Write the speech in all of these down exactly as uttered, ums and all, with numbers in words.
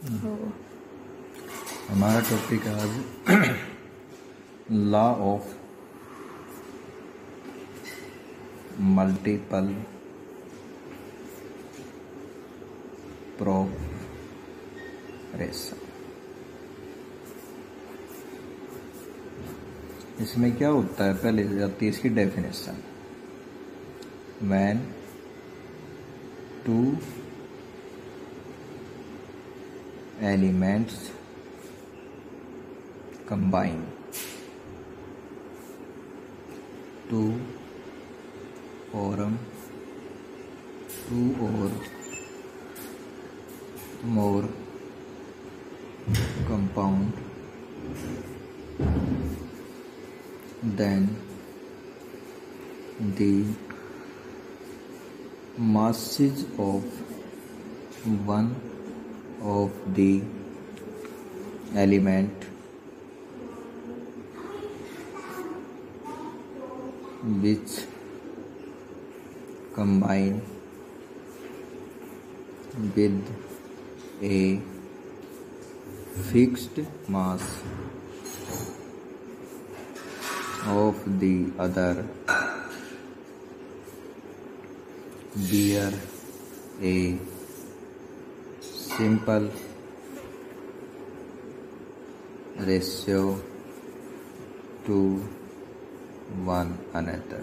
हमारा टॉपिक है आज लॉ ऑफ मल्टीपल प्रोग्रेशन। इसमें क्या होता है, पहले जाती है इसकी definition. When two elements combine to form two or more compound, then the masses of one of the element which combine with a fixed mass of the other bear a simple ratio to one another।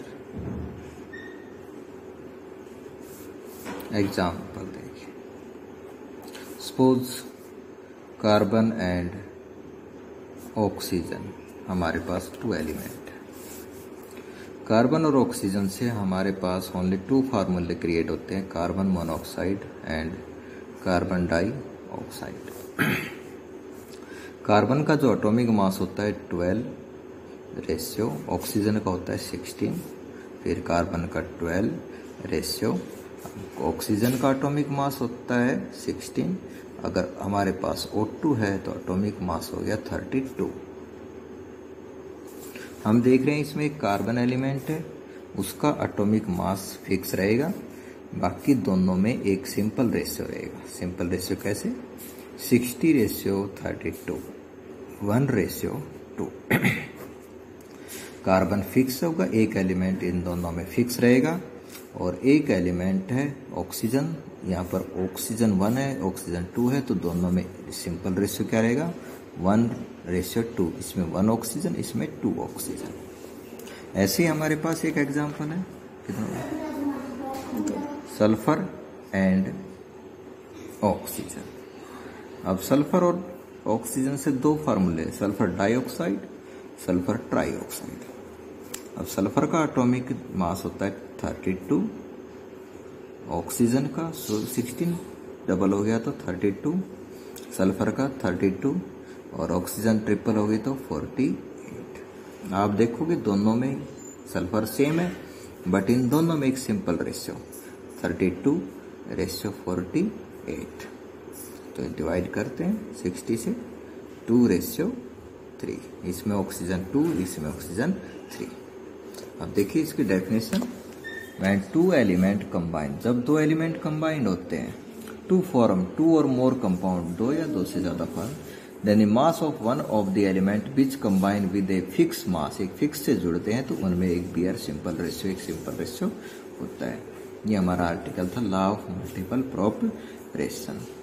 Example देखिए, suppose carbon and oxygen, हमारे पास two element है। Carbon और oxygen से हमारे पास only two फार्मूले create होते हैं, carbon monoxide and carbon dioxide. Carbon का जो एटॉमिक मास होता है ट्वेल्व रेशियो, ऑक्सीजन का होता है सिक्सटीन, फिर कार्बन का ट्वेल्व रेशियो, ऑक्सीजन का एटॉमिक मास होता है सिक्सटीन। अगर हमारे पास O टू है तो एटॉमिक मास हो गया थर्टी टू। हम देख रहे हैं इसमें एक कार्बन एलिमेंट है, उसका एटॉमिक मास फिक्स रहेगा, बाकी दोनों में एक सिंपल रेशियो रहेगा। सिंपल रेशियो कैसे, sixty ratio thirty two, one ratio two. Carbon fix होगा, एक एलिमेंट इन दोनों में फिक्स रहेगा, और एक एलिमेंट है ऑक्सीजन, यहाँ पर ऑक्सीजन वन है, ऑक्सीजन टू है, तो दोनों में सिंपल रेशियो क्या रहेगा, वन रेशियो टू। इसमें वन ऑक्सीजन, इसमें टू ऑक्सीजन। ऐसे ही हमारे पास एक एग्जांपल है, सल्फर एंड ऑक्सीजन। अब सल्फर और ऑक्सीजन से दो फार्मूले, सल्फर डाइऑक्साइड, सल्फर ट्राइऑक्साइड। अब सल्फर का एटॉमिक मास होता है थर्टी टू, ऑक्सीजन का सिक्सटीन, डबल हो गया तो थर्टी टू, सल्फर का थर्टी टू, और ऑक्सीजन ट्रिपल हो गई तो फोर्टी एट। आप देखोगे दोनों में सल्फर सेम है, बट इन दोनों में एक simple ratio thirty two ratio forty eight. तो डिवाइड करते हैं सिक्सटी से, टू रेशियो थ्री, इसमें ऑक्सीजन टू, इसमें ऑक्सीजन थ्री। अब देखिए इसकी definition, when two element combine, जब दो एलिमेंट कंबाइंड होते हैं, टू फॉर्म टू और मोर कंपाउंड, दो या दो से ज्यादा form, then the mass of one of the element which combine with a fix mass, एक फिक्स से जुड़ते हैं तो उनमें एक बियर सिंपल रेशियो, एक सिंपल रेशियो होता है। ये हमारा आर्टिकल था लॉ ऑफ मल्टीपल प्रोग्रेशन।